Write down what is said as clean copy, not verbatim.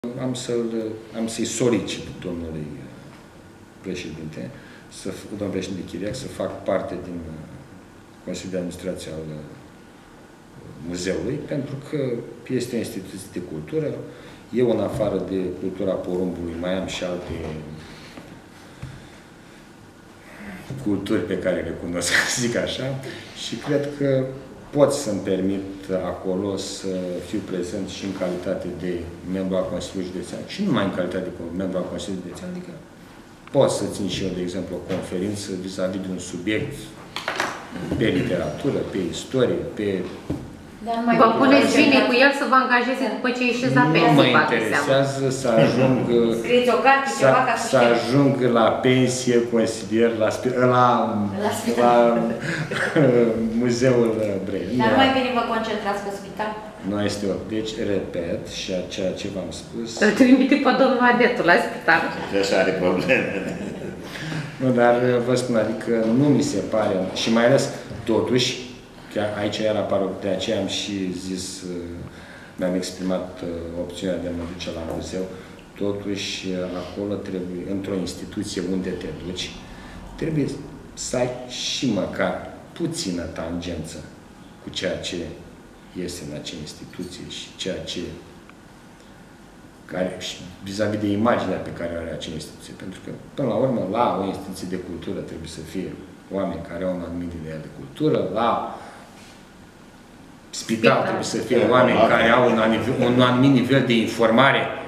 am să-i solicit domnului președinte, domnul președinte Chiriac, să fac parte din Consiliul de Administrație al muzeului, pentru că este o instituție de cultură. Eu, în afară de cultura porumbului, mai am și alte culturi pe care le cunosc, să zic așa, și cred că pot să-mi permit acolo să fiu prezent și în calitate de membru al Consiliului Județean, și nu numai în calitate de membru al Consiliului Județean, adică pot să țin și eu, de exemplu, o conferință vis-a-vis de un subiect pe literatură, pe istorie, pe... Vă puneți bine cu el să vă angajeze după ce ieșiți la pensie. Nu mă interesează să ajung, să ajung la pensie consilier la Muzeul Brăila. Dar mai bine vă concentrați pe spital? Nu este o... Deci, repet, și a ceea ce v-am spus... Îl trimite pe domnul Adetu la spital. Așa are probleme. Nu, dar vă spun, adică nu mi se pare, și mai ales, totuși, aici era de aceea am și zis, mi-am exprimat opțiunea de a mă duce la muzeu, totuși acolo trebuie, într-o instituție unde te duci, trebuie să ai și măcar puțină tangență cu ceea ce este în acea instituție și ceea ce vis-a-vis de imaginea pe care o are acea instituție. Pentru că, până la urmă, la o instituție de cultură trebuie să fie oameni care au un anumit nivel de cultură, la spital trebuie să fie oameni care au un anumit nivel de informare